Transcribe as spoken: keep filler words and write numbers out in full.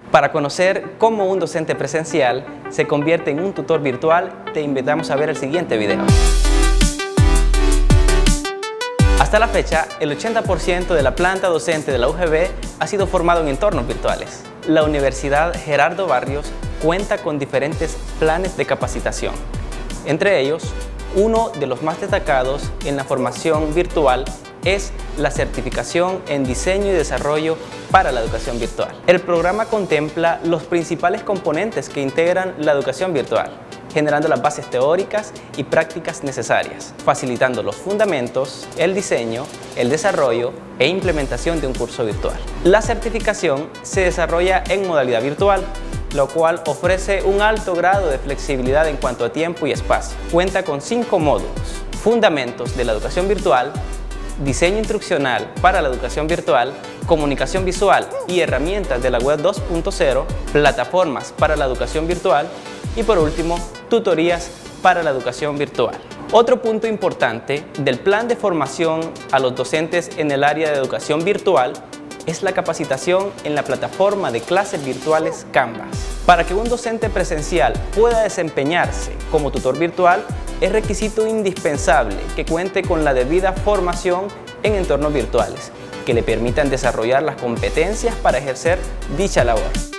Para conocer cómo un docente presencial se convierte en un tutor virtual, te invitamos a ver el siguiente video. Hasta la fecha, el ochenta por ciento de la planta docente de la U G B ha sido formado en entornos virtuales. La Universidad Gerardo Barrios cuenta con diferentes planes de capacitación. Entre ellos, uno de los más destacados en la formación virtual es la certificación en diseño y desarrollo para la educación virtual. El programa contempla los principales componentes que integran la educación virtual, generando las bases teóricas y prácticas necesarias, facilitando los fundamentos, el diseño, el desarrollo e implementación de un curso virtual. La certificación se desarrolla en modalidad virtual, lo cual ofrece un alto grado de flexibilidad en cuanto a tiempo y espacio. Cuenta con cinco módulos: fundamentos de la educación virtual, diseño instruccional para la educación virtual, comunicación visual y herramientas de la web dos punto cero, plataformas para la educación virtual y, por último, tutorías para la educación virtual. Otro punto importante del plan de formación a los docentes en el área de educación virtual es la capacitación en la plataforma de clases virtuales Canvas. Para que un docente presencial pueda desempeñarse como tutor virtual, es requisito indispensable que cuente con la debida formación en entornos virtuales, que le permitan desarrollar las competencias para ejercer dicha labor.